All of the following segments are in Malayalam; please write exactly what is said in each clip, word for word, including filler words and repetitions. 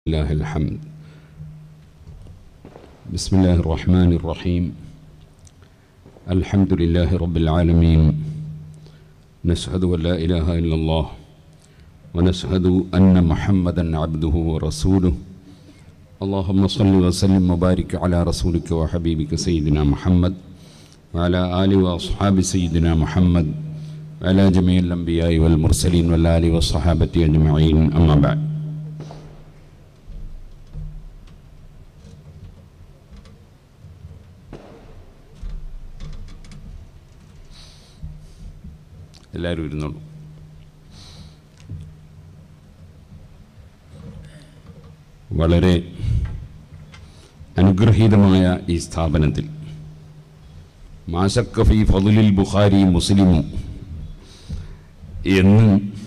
لله الحمد. بسم الله الرحمن الرحيم. الحمد لله رب العالمين. نشهد أن لا إله إلا الله ونشهد أن محمدا عبده ورسوله. اللهم صل وسلم وبارك على رسولك وحبيبك سيدنا محمد وعلى آله وأصحاب سيدنا محمد وعلى جميع الأنبياء والمرسلين والآل والصحابة أجمعين. أما بعد. എല്ലാവരും ഇരുന്നോളൂ. വളരെ അനുഗ്രഹീതമായ ഈ സ്ഥാപനത്തിൽ മാശക്ക ഫീ ഫളിൽ ബുഖാരി മുസ്ലിമു എന്ന്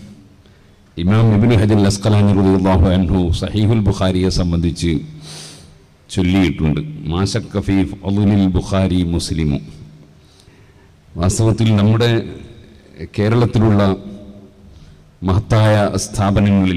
ഇമാം ഇബ്നു ഹജർ അസ്ഖലാനി റളിയല്ലാഹു അൻഹു സഹീഹുൽ ബുഖാരിയെ സംബന്ധിച്ച് ചൊല്ലിയിട്ടുണ്ട്. മാശക്ക ഫീ ഫളിൽ ബുഖാരി മുസ്ലിമു. വാസ്തവത്തിൽ നമ്മുടെ കേരളത്തിലുള്ള മഹത്തായ സ്ഥാപനങ്ങളിൽ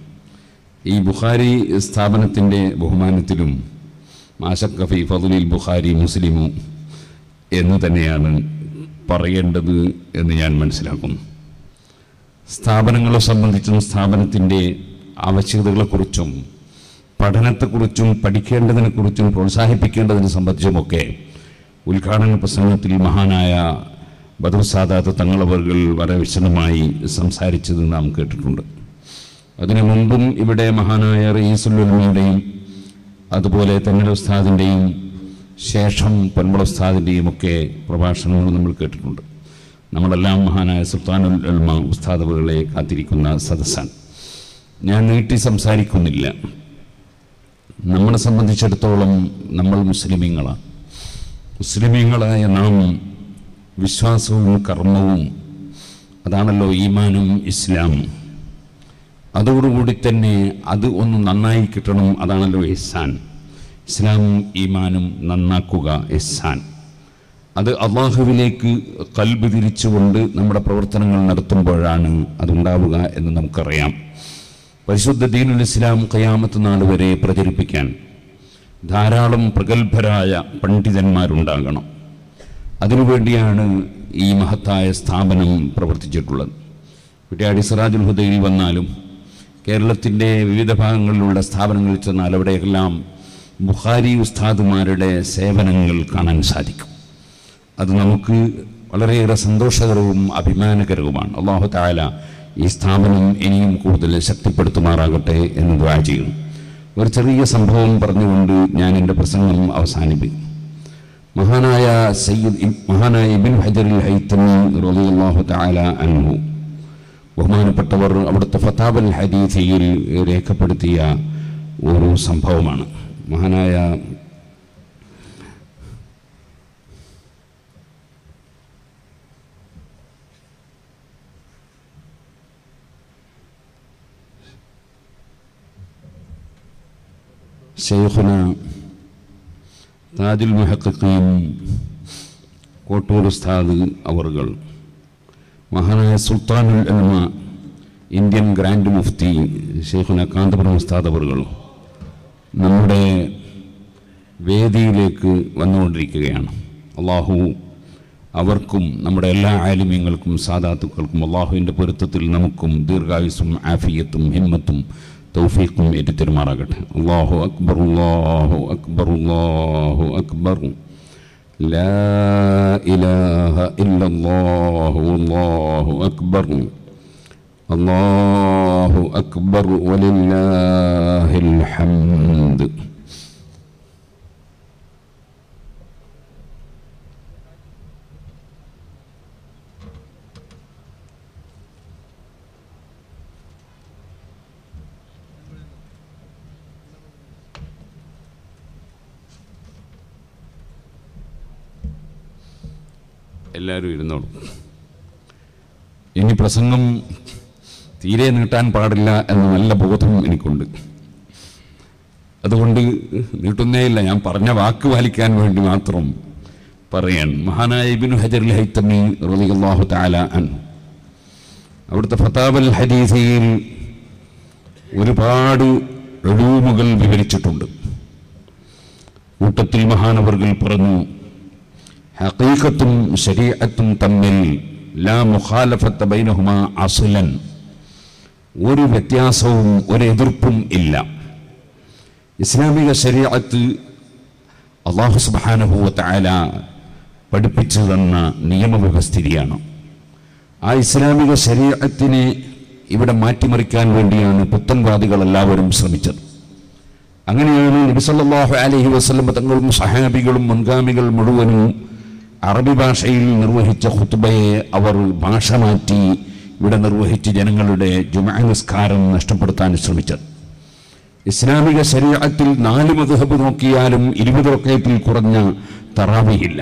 ഈ ബുഖാരി സ്ഥാപനത്തിൻ്റെ ബഹുമാനത്തിലും മാശക്ക ഫീ ഫളിൽ ബുഖാരി മുസ്ലിമു എന്ന് തന്നെയാണ് പറയേണ്ടത് എന്ന് ഞാൻ മനസ്സിലാക്കുന്നു. സ്ഥാപനങ്ങളെ സംബന്ധിച്ചും സ്ഥാപനത്തിൻ്റെ ആവശ്യകതകളെക്കുറിച്ചും പഠനത്തെക്കുറിച്ചും പഠിക്കേണ്ടതിനെക്കുറിച്ചും പ്രോത്സാഹിപ്പിക്കേണ്ടതിനെ സംബന്ധിച്ചുമൊക്കെ ഉദ്ഘാടന പ്രസംഗത്തിൽ മഹാനായ ബദർ സാദാത്ത് തങ്ങളവர்கள் വളരെ വിശദമായി സംസാരിച്ചത് നാം കേട്ടിട്ടുണ്ട്. അതിനു മുമ്പും ഇവിടെ മഹാനായ റഈസുൽ ഉലമയുടെയും അതുപോലെ തന്നെ ഉസ്താദിൻ്റെയും ശേഷം പൊന്മുള ഉസ്താദിൻ്റെയും ഒക്കെ പ്രഭാഷണങ്ങൾ നമ്മൾ കേട്ടിട്ടുണ്ട്. നമ്മളെല്ലാം മഹാനായ സുൽത്താനുൽ ഉലമ ഉസ്താദുകളെ കാത്തിരിക്കുന്ന സദസ്സാണ്. ഞാൻ നീട്ടി സംസാരിക്കുന്നില്ല. നമ്മളെ സംബന്ധിച്ചിടത്തോളം നമ്മൾ മുസ്ലിമീങ്ങളാണ്. മുസ്ലിമീങ്ങളായ നാം വിശ്വാസവും കർമ്മവും അതാണല്ലോ ഈമാനും ഇസ്ലാമും. അതോടുകൂടി തന്നെ അത് ഒന്ന് നന്നായി കിട്ടണം. അതാണല്ലോ ഇഹ്സാൻ. ഇസ്ലാമും ഈമാനും നന്നാക്കുക ഇഹ്സാൻ. അത് അള്ളാഹുവിലേക്ക് ഖൽബ് തിരിച്ചുകൊണ്ട് നമ്മുടെ പ്രവർത്തനങ്ങൾ നടത്തുമ്പോഴാണ് അതുണ്ടാവുക എന്ന് നമുക്കറിയാം. പരിശുദ്ധ ദീനുൽ ഇസ്ലാം ഖിയാമത്ത് നാൾ വരെ പ്രചരിപ്പിക്കാൻ ധാരാളം പ്രഗത്ഭരായ പണ്ഡിതന്മാരുണ്ടാകണം. അതിനുവേണ്ടിയാണ് ഈ മഹത്തായ സ്ഥാപനം പ്രവർത്തിച്ചിട്ടുള്ളത്. കുറ്റ്യാടി സിറാജുൽ ഹുദയിൽ വന്നാലും കേരളത്തിൻ്റെ വിവിധ ഭാഗങ്ങളിലുള്ള സ്ഥാപനങ്ങളിൽ ചെന്നാൽ അവിടെയെല്ലാം ബുഖാരി ഉസ്താദുമാരുടെ സേവനങ്ങൾ കാണാൻ സാധിക്കും. അത് നമുക്ക് വളരെയേറെ സന്തോഷകരവും അഭിമാനകരവുമാണ്. അല്ലാഹു തആല ഈ സ്ഥാപനം ഇനിയും കൂടുതൽ ശക്തിപ്പെടുത്തുമാറാകട്ടെ എന്ന് ദുആ ചെയ്യുന്നു. ഒരു ചെറിയ സംഭവം പറഞ്ഞുകൊണ്ട് ഞാൻ എൻ്റെ പ്രസംഗം അവസാനിപ്പിക്കും. മഹാനായ സയ്യിദ് മഹാനായ ഇബ്നു ഹജറുൽ ഹൈതമി റളിയല്ലാഹു തആല അൻഹു ബഹുമാനപ്പെട്ടവർ അവിടുത്തെ ഫതാവൽ ഹദീസിൽ രേഖപ്പെടുത്തിയ ഒരു സംഭവമാണ്. മഹാനായ ശൈഖുന താജുൽ മുഹഖഖീൻ കോട്ടൂർ ഉസ്താദ് അവർകൾ, മഹാനായ സുൽത്താനുൽ ഉലമ ഇന്ത്യൻ ഗ്രാൻഡ് മുഫ്തി ശൈഖുന കാന്തപുരം ഉസ്താദ് അവർകൾ നമ്മുടെ വേദിയിലേക്ക് വന്നുകൊണ്ടിരിക്കുകയാണ്. അള്ളാഹു അവർക്കും നമ്മുടെ എല്ലാ ആലിമീങ്ങൾക്കും സാദാത്തുക്കൾക്കും അള്ളാഹുവിൻ്റെ പൊരുത്തത്തിൽ നമുക്കും ദീർഘായുസ്സും ആഫിയത്തും ഹിമ്മത്തും തൗഫീഖും ഏറ്റുതരുമാറാകട്ടെ. അല്ലാഹു അക്ബർ അല്ലാഹു അക്ബർ അല്ലാഹു അക്ബർ ലാ ഇലാഹ ഇല്ലല്ലാഹു അല്ലാഹു അക്ബർ അല്ലാഹു അക്ബർ വലില്ലാഹിൽ ഹംദ്. എല്ലാവരും ഇരുന്നോളൂ. ഇനി പ്രസംഗം തീരെ നീട്ടാൻ പാടില്ല എന്ന നല്ല ബോധം എനിക്കുണ്ട്. അതുകൊണ്ട് നീട്ടുന്നേയില്ല. ഞാൻ പറഞ്ഞ വാക്ക് പാലിക്കാൻ വേണ്ടി മാത്രം പറയാൻ. മഹാനായ ഇബ്നു ഹജറുൽ ഹൈതമി റളിയല്ലാഹു തആല അൻഹു അവിടുത്തെ ഫതാവൽ ഹദീസിൽ ഒരുപാട് ഉലൂമുകൾ വിവരിച്ചിട്ടുണ്ട്. കൂട്ടത്തിൽ മഹാനവർകൾ പറഞ്ഞു, ഹഖീഖത്തും ശരീഅത്തും തമ്മിൽ ലാ മുഖാലഫത്ത ബൈനഹുമാ അസ്ലൻ, ഒരു വ്യത്യാസവും ഒരു എതിർപ്പും ഇല്ല. ഇസ്ലാമിക ശരീഅത്ത് അല്ലാഹു സുബ്ഹാനഹു വ തആല പഠിപ്പിച്ചു തന്ന നിയമവ്യവസ്ഥിതിയാണ്. ആ ഇസ്ലാമിക ശരീഅത്തിനെ ഇവിടെ മാറ്റിമറിക്കാൻ വേണ്ടിയാണ് പുത്തൻവാദികൾ എല്ലാവരും ശ്രമിച്ചത്. അങ്ങനെയാണ് നബി സല്ലല്ലാഹു അലൈഹി വസല്ലം തങ്ങളും സഹാബികളും മുൻഗാമികൾ മുഴുവനും അറബി ഭാഷയിൽ നിർവഹിച്ച ഖുത്ബയെ അവർ ഭാഷ മാറ്റി ഇവിടെ നിർവഹിച്ച് ജനങ്ങളുടെ ജുമുഅ നിസ്കാരം നഷ്ടപ്പെടുത്താൻ ശ്രമിച്ചത്. ഇസ്ലാമിക ശരീഅത്തിൽ നാല് മദ്ഹബ് നോക്കിയാലും ഇരുപത് റക്അത്തിൽ കുറഞ്ഞ തറാവീഹില്ല.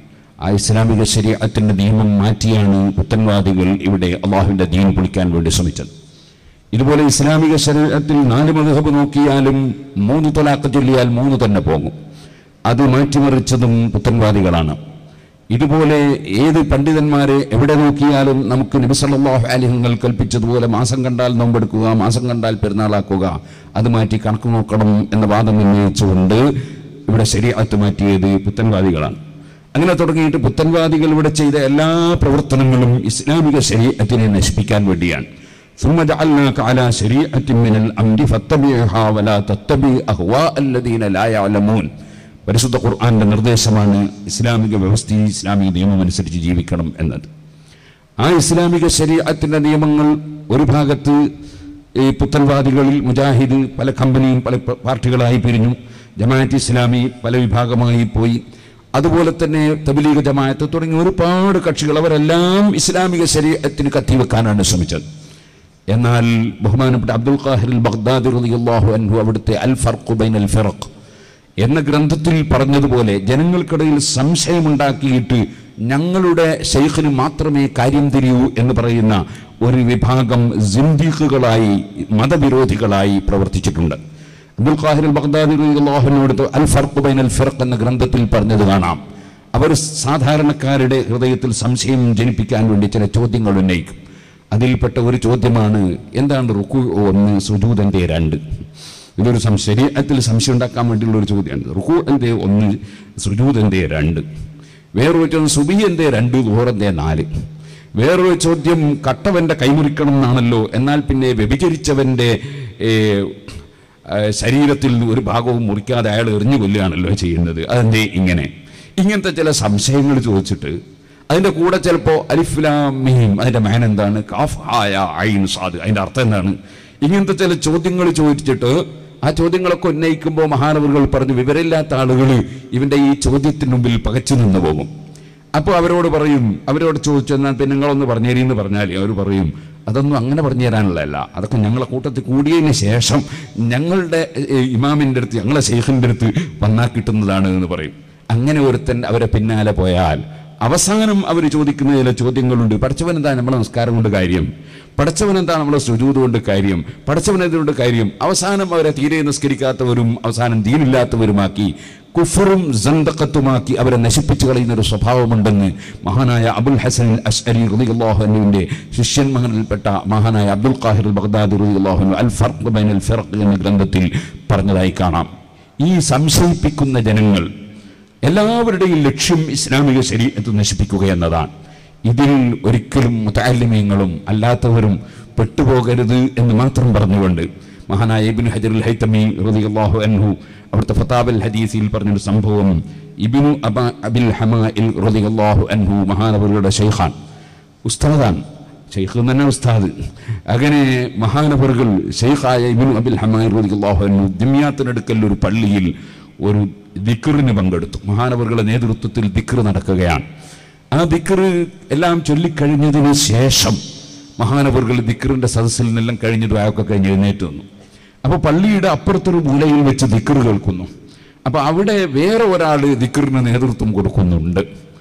ആ ഇസ്ലാമിക ശരീഅത്തിന്റെ നിയമം മാറ്റിയാണ് പുത്തൻവാദികൾ ഇവിടെ അള്ളാഹുവിൻ്റെ ദീൻ പൊളിക്കാൻ വേണ്ടി ശ്രമിച്ചത്. ഇതുപോലെ ഇസ്ലാമിക ശരീഅത്തിൽ നാല് മദ്ഹബ് നോക്കിയാലും മൂന്ന് ത്വലാഖ് ചൊല്ലിയാൽ മൂന്ന് തന്നെ പോകും. അത് മാറ്റിമറിച്ചതും പുത്തൻവാദികളാണ്. ഇതുപോലെ ഏത് പണ്ഡിതന്മാരെ എവിടെ നോക്കിയാലും നമുക്ക് നബി സല്ലല്ലാഹു അലൈഹി വസല്ലം കൽപ്പിച്ചതുപോലെ മാസം കണ്ടാൽ നോമ്പെടുക്കുക, മാസം കണ്ടാൽ പെരുന്നാളാക്കുക, അത് മാറ്റി കണക്ക് നോക്കണം എന്ന വാദം ഉന്നയിച്ചുകൊണ്ട് ഇവിടെ ശരീഅത്ത് മാറ്റിയത് പുത്തൻവാദികളാണ്. അങ്ങനെ തുടങ്ങിയിട്ട് പുത്തൻവാദികൾ ഇവിടെ ചെയ്ത എല്ലാ പ്രവർത്തനങ്ങളും ഇസ്ലാമിക ശരീഅത്തിനെ നശിപ്പിക്കാൻ വേണ്ടിയാണ്. ثم جعلناك على شريعة من الأمر فاتبعها ولا تتبع أهواء الذين لا يعلمون. പരിശുദ്ധ ഖുർആന്റെ നിർദ്ദേശമാണ് ഇസ്ലാമിക വ്യവസ്ഥയിൽ ഇസ്ലാമിക നിയമം അനുസരിച്ച് ജീവിക്കണം എന്നത്. ആ ഇസ്ലാമിക ശരീഅത്തിന്റെ നിയമങ്ങൾ ഒരു ഭാഗത്ത് ഈ പുത്തൻവാദികളിൽ മുജാഹിദ് പല കമ്പനിയും പല പാർട്ടികളായി പിരിഞ്ഞു, ജമാഅത്ത് ഇസ്ലാമി പല വിഭാഗമായി പോയി, അതുപോലെ തന്നെ തബ്ലീഗ് ജമാഅത്ത് തുടങ്ങിയ ഒരുപാട് കക്ഷികൾ, അവരെല്ലാം ഇസ്ലാമിക ശരീഅത്തിന് കത്തിവെക്കാനാണ് ശ്രമിച്ചത്. എന്നാൽ ബഹുമാനപ്പെട്ട അബ്ദുൽ ഖാഹിർ അൽ ബഗ്ദാദി റളിയല്ലാഹു അൻഹു അവിടുത്തെ അൽ ഫർഖു ബൈനൽ ഫിറഖ് എന്ന ഗ്രന്ഥത്തിൽ പറഞ്ഞതുപോലെ ജനങ്ങൾക്കിടയിൽ സംശയമുണ്ടാക്കിയിട്ട് ഞങ്ങളുടെ ശൈഖിന് മാത്രമേ കാര്യം തിരിയൂ എന്ന് പറയുന്ന ഒരു വിഭാഗം സിന്ദീഖുകളായി മതവിരോധികളായി പ്രവർത്തിച്ചിട്ടുണ്ട്. അബ്ദുൽ ഖാഹിർ അൽ ബഗ്ദാദി റളിയല്ലാഹു അൻഹു അൽ ഫർഖു ബൈനൽ ഫിറഖ് എന്ന ഗ്രന്ഥത്തിൽ പറഞ്ഞത് കാണാം. അവർ സാധാരണക്കാരുടെ ഹൃദയത്തിൽ സംശയം ജനിപ്പിക്കാൻ വേണ്ടി ചില ചോദ്യങ്ങൾ ഉന്നയിക്കും. അതിൽപ്പെട്ട ഒരു ചോദ്യമാണ്, എന്താണ് റുക്കൂ ഒന്ന്, സുജൂദ് രണ്ട്? ഇതൊരു ശരീഅത്തിൽ സംശയം ഉണ്ടാക്കാൻ വേണ്ടിയുള്ള ഒരു ചോദ്യമാണ്. റുക്കൂ എന്തേ ഒന്ന്, സുജൂദ് എന്തേ രണ്ട്? വേറൊരു ചോദ്യം, സുബഹി എന്തേ രണ്ട്, ളുഹർ എന്തേ നാല്? വേറൊരു ചോദ്യം, കട്ടവൻ്റെ കൈമുറിക്കണം എന്നാണല്ലോ, എന്നാൽ പിന്നെ വ്യഭിചരിച്ചവൻ്റെ ശരീരത്തിൽ ഒരു ഭാഗവും മുറിക്കാതെ അയാൾ എറിഞ്ഞു കൊല്ലുകയാണല്ലോ ചെയ്യുന്നത്, അതെന്തേ ഇങ്ങനെ? ഇങ്ങനത്തെ ചില സംശയങ്ങൾ ചോദിച്ചിട്ട് അതിൻ്റെ കൂടെ ചിലപ്പോൾ അലിഫ് ലാം മീം അതിൻ്റെ മാൻ എന്താണ്, കാഫ് ഹായ ഐൻ സാദ് അതിൻ്റെ അർത്ഥം എന്താണ്, ഇങ്ങനത്തെ ചില ചോദ്യങ്ങൾ ചോദിച്ചിട്ട് ആ ചോദ്യങ്ങളൊക്കെ ഉന്നയിക്കുമ്പോൾ മഹാനവറുകൾ പറഞ്ഞു, വിവരമില്ലാത്ത ആളുകൾ ഇവൻ്റെ ഈ ചോദ്യത്തിന് മുമ്പിൽ പകച്ചു നിന്ന് പോകും. അപ്പോൾ അവരോട് പറയും, അവരോട് ചോദിച്ചു എന്നാൽ പിന്നെ നിങ്ങളൊന്ന് പറഞ്ഞേരിന്ന് പറഞ്ഞാൽ അവർ പറയും, അതൊന്നും അങ്ങനെ പറഞ്ഞു തരാനുള്ളതല്ല, അതൊക്കെ ഞങ്ങളെ കൂട്ടത്തിൽ കൂടിയതിന് ശേഷം ഞങ്ങളുടെ ഇമാമിൻ്റെ അടുത്ത് ഞങ്ങളെ ശൈഖിൻ്റെ അടുത്ത് വന്നാൽ കിട്ടുന്നതാണ് എന്ന് പറയും. അങ്ങനെ ഒരുത്തൻ അവരെ പിന്നാലെ പോയാൽ അവസാനം അവർ ചോദിക്കുന്ന ചില ചോദ്യങ്ങളുണ്ട്. പഠിച്ചവൻ എന്താ നമ്മളെ നമസ്കാരം കൊണ്ട് കാര്യം? പഠിച്ചവൻ എന്താ നമ്മളെ സുജൂദ് കൊണ്ട് കാര്യം? പഠിച്ചവൻ എന്തുകൊണ്ട് കാര്യം? അവസാനം അവരെ തീരെ നിസ്കരിക്കാത്തവരും അവസാനം ദീനില്ലാത്തവരുമാക്കി കുഫറും സന്തഖത്തുമാക്കി അവരെ നശിപ്പിച്ചു കളയുന്ന ഒരു സ്വഭാവമുണ്ടെന്ന് മഹാനായ അബുൽ ഹസൻ അശ്അരി റളിയല്ലാഹു അൻഹുവിന്റെ ശിഷ്യന്മാരിൽപ്പെട്ട മഹാനായ അബ്ദുൽ ഖാഹിർ അൽ ബഗ്ദാദി റളിയല്ലാഹു അൻഹു അൽ ഫർഖ് ബൈനൽ ഫിറഖ് എന്ന ഗ്രന്ഥത്തിൽ പറഞ്ഞതായി കാണാം. ഈ സംശയിപ്പിക്കുന്ന ജനങ്ങൾ എല്ലാവരുടെയും ലക്ഷ്യം ഇസ്ലാമിക ശരീഅത്ത് നശിപ്പിക്കുക എന്നതാണ്. ഇതിൽ ഒരിക്കലും മുതഅല്ലിമീങ്ങളും അല്ലാത്തവരും പെട്ടുപോകരുത് എന്ന് മാത്രം പറഞ്ഞുകൊണ്ട് മഹാനായ ഇബ്നു ഹജർ അൽ ഹൈതമി റളിയല്ലാഹു അൻഹു അവിടുത്തെ ഫതാവൽ ഹദീസിൽ പറഞ്ഞൊരു സംഭവം, ഇബ്നു അബ അബിൽ ഹമാഇൽ റളിയല്ലാഹു അൻഹു മഹാനവറുകളുടെ ശൈഖാൻ, ഉസ്താദാണ്, ശൈഖ് എന്ന് തന്നെ ഉസ്താദ്. അങ്ങനെ മഹാനവറുകൾ ശൈഖായ ഇബ്നു അബിൽ ഹമാഇൽ റളിയല്ലാഹു അൻഹു ദിമ്യാത്തിനടുക്കൽ ഒരു പള്ളിയിൽ ഒരു ദിക്റിന് പങ്കെടുത്തു. മഹാനവറുകളുടെ നേതൃത്വത്തിൽ ദിക്ർ നടക്കുകയാണ്. ആ ദിക്ർ എല്ലാം ചൊല്ലിക്കഴിഞ്ഞതിന് ശേഷം മഹാനവറുകൾ ദിക്റിന്റെ സദസ്സിൽ നിന്നെല്ലാം കഴിഞ്ഞ് ദുആയൊക്കെ കഴിഞ്ഞ് എഴുന്നേറ്റ് വന്നു. അപ്പോൾ പള്ളിയുടെ അപ്പുറത്തൊരു മൂലയിൽ വെച്ച് ദിക്ർ കേൾക്കുന്നു. അപ്പോൾ അവിടെ വേറെ ഒരാൾ ദിക്റിന് നേതൃത്വം കൊടുക്കുന്നുണ്ട്.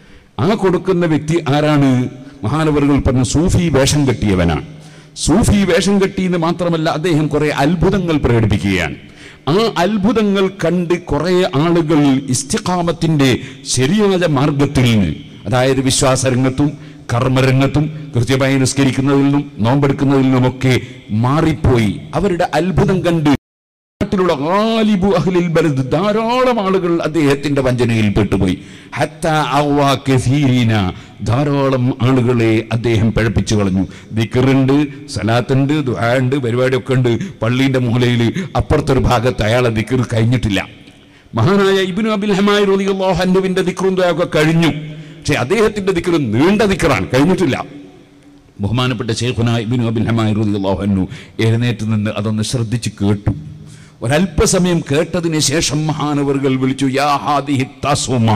ആ കൊടുക്കുന്ന വ്യക്തി ആരാണ്? മഹാനവറുകൾ പറഞ്ഞ സൂഫി വേഷം കെട്ടിയവനാണ്. സൂഫി വേഷം കെട്ടിയെന്ന് മാത്രമല്ല, അദ്ദേഹം കുറെ അത്ഭുതങ്ങൾ പ്രകടിപ്പിക്കുകയാണ്. ആ അത്ഭുതങ്ങൾ കണ്ട് കുറെ ആളുകൾ ഇസ്തിഖാമത്തിന്റെ ശരിയായ മാർഗത്തിൽ നിന്ന്, അതായത് വിശ്വാസരംഗത്തും കർമ്മരംഗത്തും കൃത്യമായി നിസ്കരിക്കുന്നതിൽ നിന്നും നോമ്പെടുക്കുന്നതിൽ നിന്നുമൊക്കെ മാറിപ്പോയി. അവരുടെ അത്ഭുതം കണ്ട് നാട്ടിലുള്ള ഗാലിബു അഹ്ലിൽ ബലദ് ധാരാളം ആളുകൾ അദ്ദേഹത്തിന്റെ വഞ്ചനയിൽ പെട്ടുപോയി. ഹത്താ അവ്വാ കസീരീന ധാരാളം ആളുകളെ അദ്ദേഹം പിഴപ്പിച്ചു കളഞ്ഞു. ദിക്റുണ്ട്, സലാത്തുണ്ട്, ദുആ ഉണ്ട്, പരിപാടിയൊക്കെ ഉണ്ട്. പള്ളിന്റെ മൂലയിൽ അപ്പുറത്തൊരു ഭാഗത്ത് അയാളെ ദിക്ർ കഴിഞ്ഞിട്ടില്ല. മഹാനായ ഇബ്നു അബിൽ ഹമായ് റളിയല്ലാഹു അൻഹുവിന്റെ ദിക്റും ദുആയൊക്കെ കഴിഞ്ഞു. പക്ഷെ അദ്ദേഹത്തിന്റെ ദിക്ർ നീണ്ട ദിക്റാണ്, കഴിഞ്ഞിട്ടില്ല. ബഹുമാനപ്പെട്ട ശൈഖുനാ ഇബ്നു അബിൽ ഹമായ് റളിയല്ലാഹു അൻഹു എഴുന്നേറ്റ് നിന്ന് അതൊന്ന് ശ്രദ്ധിച്ച് കേട്ടു. ഒരല്പസമയം കേട്ടതിന് ശേഷം മഹാനവറുകൾ വിളിച്ചു, യാ ഹാദിഹി തസുമ,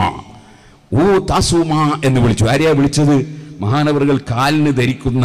ഓ തസുമ എന്ന് വിളിച്ചു. ആരെയാ വിളിച്ചത്? മഹാനവറുകൾ കാലിന് ധരിക്കുന്ന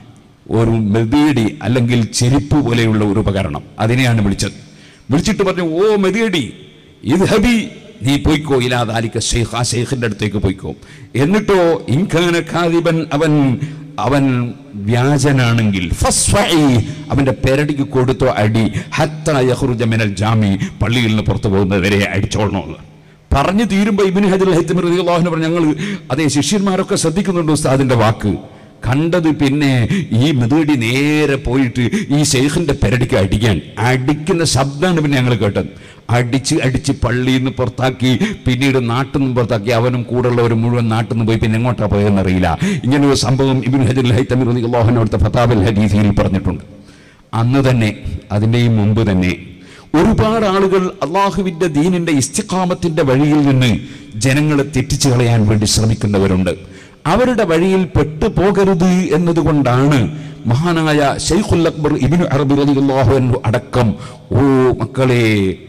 ഒരു മെതിയടി അല്ലെങ്കിൽ ചെരുപ്പ് പോലെയുള്ള ഒരു ഉപകരണം, അതിനെയാണ് വിളിച്ചത്. വിളിച്ചിട്ട് പറഞ്ഞു, ഓ മെതിയടി, ഇദ്ഹബി, നീ പോയിക്കോ, ഇലാ ദാലിക ശൈഖ്, ആ ശൈഖിന്റെ അടുത്തേക്ക് പോയിക്കോ. എന്നിട്ടോ ഇൻകാന കാദിബൻ, അവൻ അവൻ വ്യാജനാണെങ്കിൽ ഫസ്ഫഇ, അവന്റെ പെരടിക്ക് കൊടുത്തോ അടി, ഹത്താ യഖ്റുജ മിനൽ ജാമി, പള്ളിയിൽ നിന്ന് പുറത്തു പോകുന്നവരെ അടിച്ചോളണമെന്ന് പറഞ്ഞു തീരുമ്പോൾ ഇബ്നു ഹജറുൽ ഹൈതമി റളിയല്ലാഹു അൻഹു പറഞ്ഞു, ഞങ്ങൾ അതേ ശിഷ്യന്മാരൊക്കെ ശ്രദ്ധിക്കുന്നുണ്ട് ഉസ്താദിന്റെ വാക്ക്. കണ്ടത് പിന്നെ ഈ മെതേടി നേരെ പോയിട്ട് ഈ ശൈഖിന്റെ പെരടിക്ക് അടിക്കാൻ, അടിക്കുന്ന ശബ്ദമാണ് പിന്നെ ഞങ്ങൾ കേട്ടത്. അടിച്ച് അടിച്ച് പള്ളിയിൽ നിന്ന് പുറത്താക്കി, പിന്നീട് നാട്ടിൽ നിന്ന് പുറത്താക്കി. അവനും കൂടെയുള്ളവർ മുഴുവൻ നാട്ടിൽ നിന്ന് പോയി. പിന്നെ എങ്ങോട്ടാ പോയെന്നറിയില്ല. ഇങ്ങനെ ഒരു സംഭവം ഇബ്നു ഹജറുൽ ഹൈതമി റളിയല്ലാഹു അൻഹു അവിടുത്തെ ഫതാവൽ ഹദീസിൽ പറഞ്ഞിട്ടുണ്ട്. അന്ന് തന്നെ, അതിൻ്റെയും മുമ്പ് തന്നെ ഒരുപാട് ആളുകൾ അള്ളാഹുവിന്റെ ദീനിന്റെ ഇസ്തിഖാമത്തിന്റെ വഴിയിൽ നിന്ന് ജനങ്ങളെ തെറ്റിച്ചു കളയാൻ വേണ്ടി ശ്രമിക്കുന്നവരുണ്ട്. അവരുടെ വഴിയിൽ പെട്ടുപോകരുത് എന്നതുകൊണ്ടാണ് മഹാനായ ശൈഖുൽ അക്ബർ ഇബ്നു അറബി റളിയല്ലാഹു അൻഹു അടക്കം, ഓ മക്കളെ,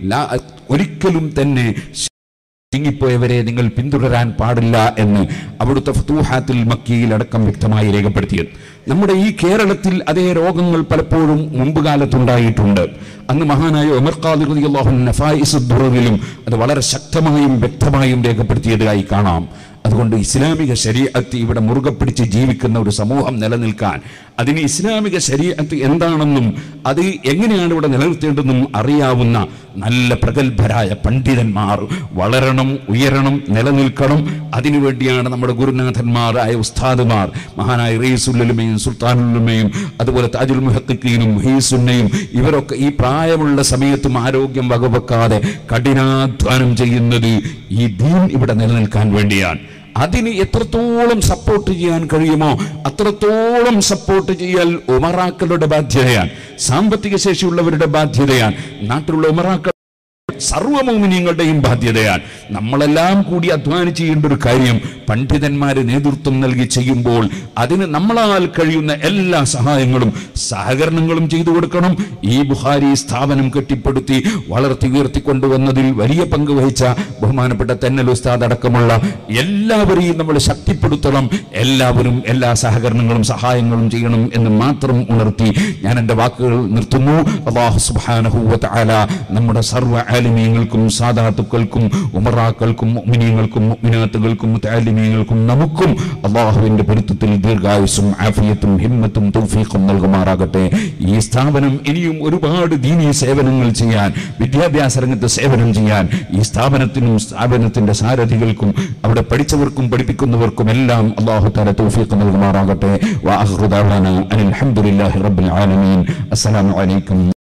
ഒരിക്കലും തന്നെ തിങ്ങിപ്പോയവരെ നിങ്ങൾ പിന്തുടരാൻ പാടില്ല എന്ന് അവിടുത്തെ ഫുതൂഹാത്തുൽ മക്കിയിൽ അടക്കം വ്യക്തമായി രേഖപ്പെടുത്തിയത്. നമ്മുടെ ഈ കേരളത്തിൽ അതേ രോഗങ്ങൾ പലപ്പോഴും മുമ്പ് കാലത്തുണ്ടായിട്ടുണ്ട്. അന്ന് മഹാനായ ഉമർ ഖാദി റളിയല്ലാഹു അൻഹു നഫായിസുദ് ദുററിലും അത് വളരെ ശക്തമായും വ്യക്തമായും രേഖപ്പെടുത്തിയതായി കാണാം. അതുകൊണ്ട് ഇസ്ലാമിക ശരീഅത്ത് ഇവിടെ മുറുകെ പിടിച്ച് ജീവിക്കുന്ന ഒരു സമൂഹം നിലനിൽക്കാൻ, അതിന് ഇസ്ലാമിക ശരീഅത്ത് എന്താണെന്നും അത് എങ്ങനെയാണ് ഇവിടെ നിലനിർത്തേണ്ടതെന്നും അറിയാവുന്ന നല്ല പ്രഗത്ഭരായ പണ്ഡിതന്മാർ വളരണം, ഉയരണം, നിലനിൽക്കണം. അതിനുവേണ്ടിയാണ് നമ്മുടെ ഗുരുനാഥന്മാരായ ഉസ്താദുമാർ, മഹാനായ റഈസുൽ സുൽത്താനുലുമയും അതുപോലെ താജുൽ മുഹഖഖീനും മുഹീസുന്നയും, ഇവരൊക്കെ ഈ പ്രായമുള്ള സമയത്തും ആരോഗ്യം വകവെക്കാതെ കഠിനാധ്വാനം ചെയ്യുന്നത് ഈ ദീൻ ഇവിടെ നിലനിൽക്കാൻ വേണ്ടിയാണ്. അതിന് എത്രത്തോളം സപ്പോർട്ട് ചെയ്യാൻ കഴിയുമോ അത്രത്തോളം സപ്പോർട്ട് ചെയ്യൽ ഉമറാക്കളുടെ ബാധ്യതയാണ്, സാമ്പത്തിക ശേഷിയുള്ളവരുടെ ബാധ്യതയാണ്, നാട്ടിലുള്ള ഉമറാക്കൾ സർവ്വ മുഅ്മിനീങ്ങളുടെയും ബാധ്യതയാണ്. നമ്മളെല്ലാം കൂടി അധ്വാനിച്ച് ചെയ്യേണ്ട ഒരു കാര്യം പണ്ഡിതന്മാര് നേതൃത്വം നൽകി ചെയ്യുമ്പോൾ അതിന് നമ്മളാൽ കഴിയുന്ന എല്ലാ സഹായങ്ങളും സഹകരണങ്ങളും ചെയ്തു കൊടുക്കണം. ഈ ബുഖാരി സ്ഥാപനം കെട്ടിപ്പടുത്തി വളർത്തി ഉയർത്തിക്കൊണ്ടുവന്നതിൽ വലിയ പങ്ക് വഹിച്ച ബഹുമാനപ്പെട്ട തെന്നൽ ഉസ്താദ് അടക്കമുള്ള എല്ലാവരെയും നമ്മൾ ശക്തിപ്പെടുത്തണം. എല്ലാവരും എല്ലാ സഹകരണങ്ങളും സഹായങ്ങളും ചെയ്യണം എന്ന് മാത്രം ഉണർത്തി ഞാൻ എൻ്റെ വാക്കുകൾ നിർത്തുന്നു. അല്ലാഹു സുബ്ഹാനഹു വ തആല നമ്മുടെ സർവ്വ ആലിമീങ്ങൾക്കും സാദാത്തുക്കൾക്കും ഉമറാക്കൾക്കും മുഅ്മിനീങ്ങൾക്കും മുഅ്മിനാത്തുകൾക്കും മുതഅല്ലിമീങ്ങൾക്കും നമുക്കും അല്ലാഹുവിന്റെ പൊരുത്തത്തിൽ ദീർഘായുസ്സും ആഫിയത്തും ഹിമ്മത്തും തൗഫീഖും നൽകുമാറാകട്ടെ. ഈ സ്ഥാപനം ഇനിയും ഒരുപാട് ദീനീ സേവനങ്ങൾ ചെയ്യാൻ, വിദ്യാഭ്യാസ രംഗത്ത് സേവനം ചെയ്യാൻ ഈ സ്ഥാപനത്തിനും സ്ഥാപനത്തിന്റെ സാരഥികൾക്കും അവിടെ പഠിച്ചവർക്കും പഠിപ്പിക്കുന്നവർക്കും എല്ലാം അല്ലാഹു തആല തൗഫീഖ് നൽകുമാറാകട്ടെ. വ ആഖിറു ദഅവാനാ അനിൽ ഹംദുലില്ലാഹി റബ്ബിൽ ആലമീൻ. അസ്സലാമു അലൈക്കും.